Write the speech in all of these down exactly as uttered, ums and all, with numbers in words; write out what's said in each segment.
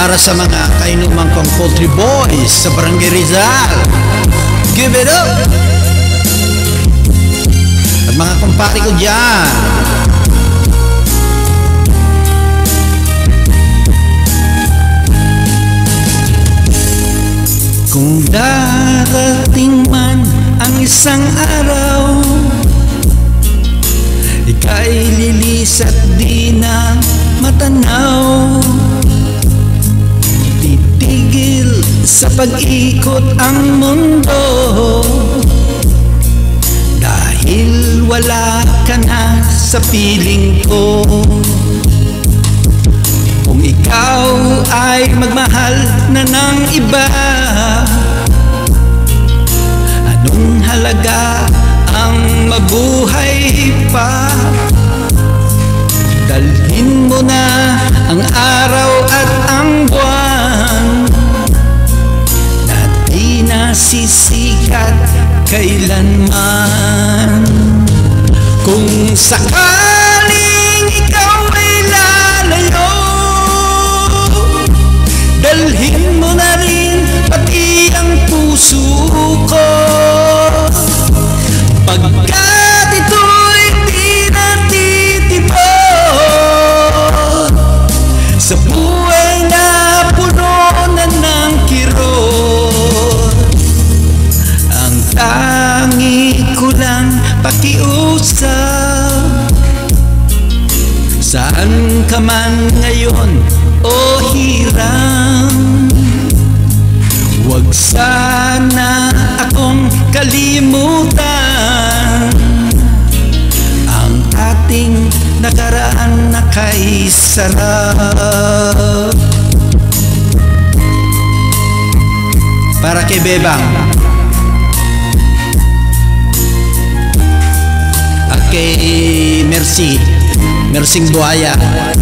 para sa mga kainuman kong poultry boys sa Barangay Rizal. Give it up! At mga kumpare ko dyan, kung darating man ang isang araw, ika'y lilis at di na matanaw. Titigil sa pag-ikot ang mundo, dahil wala ka na sa piling ko. Kung ikaw ay magmahal na ng iba, anong halaga ang mabuhay pa? Dalhin mo na ang araw at ang buwan na di nasisikat kailanman. Kung sakaling ikaw ay lalayo, dalhin mo na rin pati ang puso ko, pagkat ito'y di natitipon sa buhay na puno na ng kirot. Ang tangi ko lang pakiusap, saan ka man ngayon o hiram, huwag sana akong kalimutan ang ating nakaraan na kay sarap. Para kay Bebang at kay Mercy, Mersing Buhaya.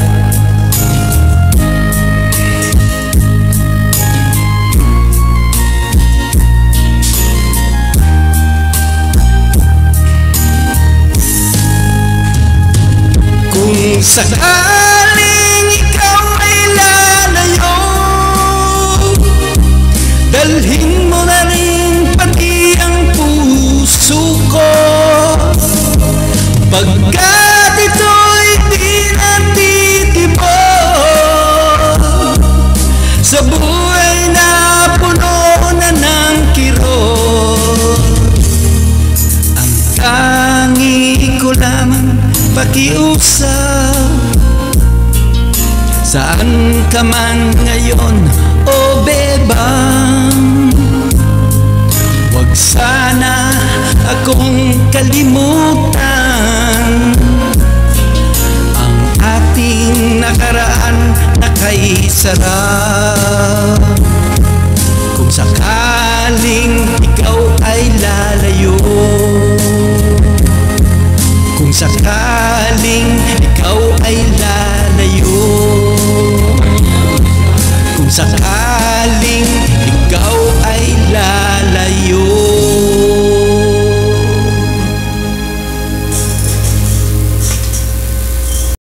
Kung sakaling ikaw ay lalayo, dalhin mo na rin pati ang puso ko, pagkat ito'y di natitipon sa buhay na puno na ng kirot. Ang tangi ko lamang pakiusap, saan ka man ngayon o bebang, huwag sana akong kalimutan ang ating nakaraan na kay sarap. Kung sakaling ikaw ay lalayo, kung sakaling ikaw ay lalayo, kung sakaling